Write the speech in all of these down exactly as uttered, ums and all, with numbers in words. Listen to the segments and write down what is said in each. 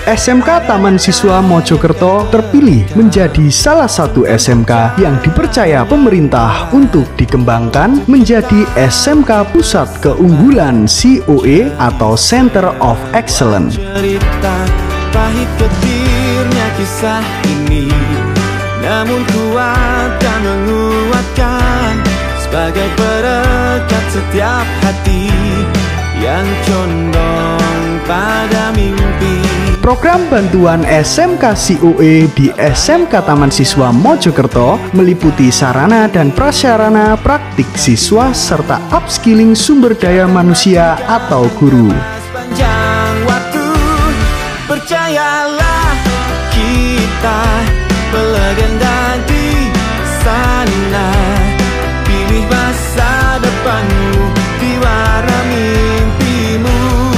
S M K Taman Siswa Mojokerto terpilih menjadi salah satu S M K yang dipercaya pemerintah untuk dikembangkan menjadi S M K Pusat Keunggulan C O E atau Center of Excellence. Cerita pahit getirnya kisah ini, namun kuat dan menguatkan sebagai perekat setiap hati yang condong pada mimpi. Program bantuan S M K C O E di S M K Taman Siswa Mojokerto meliputi sarana dan prasarana praktik siswa serta upskilling sumber daya manusia atau guru. Sepanjang waktu, percayalah kita melegenda di sana. Pilih masa depanmu di warna mimpimu.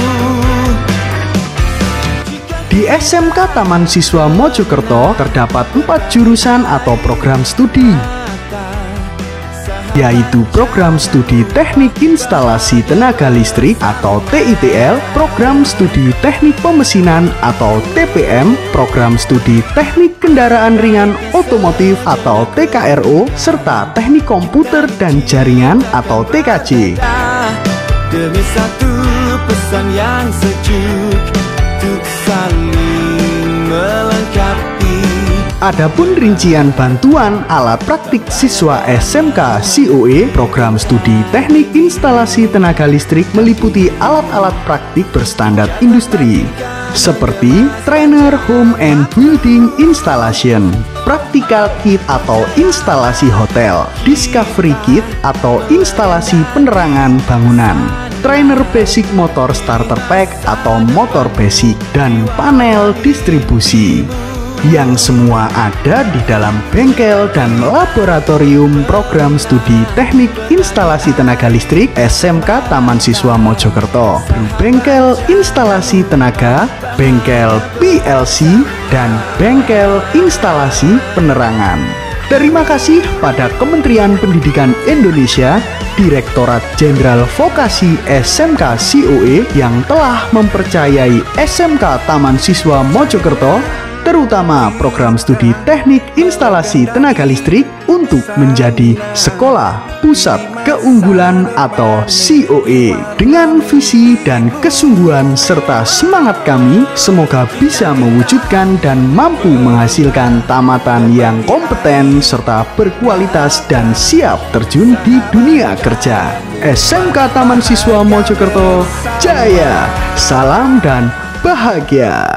Di S M K Taman Siswa Mojokerto terdapat empat jurusan atau program studi, yaitu program studi Teknik Instalasi Tenaga Listrik atau T I T L, program studi Teknik Pemesinan atau T P M, program studi Teknik Kendaraan Ringan Otomotif atau T K R O, serta Teknik Komputer dan Jaringan atau T K J. Demi satu pesan yang sejuk untuk saling melengkapi. Adapun rincian bantuan alat praktik siswa S M K C O E, program studi Teknik Instalasi Tenaga Listrik meliputi alat-alat praktik berstandar industri seperti trainer home and building installation, practical kit atau instalasi hotel, discovery kit atau instalasi penerangan bangunan, trainer basic motor starter pack atau motor basic, dan panel distribusi, yang semua ada di dalam bengkel dan laboratorium program studi Teknik Instalasi Tenaga Listrik S M K Taman Siswa Mojokerto, bengkel instalasi tenaga, bengkel P L C, dan bengkel instalasi penerangan. Terima kasih pada Kementerian Pendidikan Indonesia, Direktorat Jenderal Vokasi S M K C O E yang telah mempercayai S M K Taman Siswa Mojokerto, terutama program studi Teknik Instalasi Tenaga Listrik, untuk menjadi Sekolah Pusat Keunggulan atau C O E. Dengan visi dan kesungguhan serta semangat kami, semoga bisa mewujudkan dan mampu menghasilkan tamatan yang kompeten serta berkualitas dan siap terjun di dunia kerja. S M K Taman Siswa Mojokerto Jaya, salam dan bahagia.